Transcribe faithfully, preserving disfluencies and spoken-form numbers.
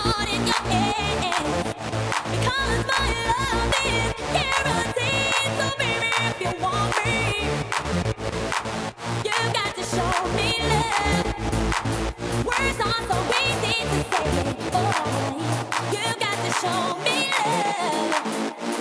heart in your hands. Because my love is guaranteed. So baby, if you want me, you got to show me love. Words are so easy to say, boy. You got to show me love.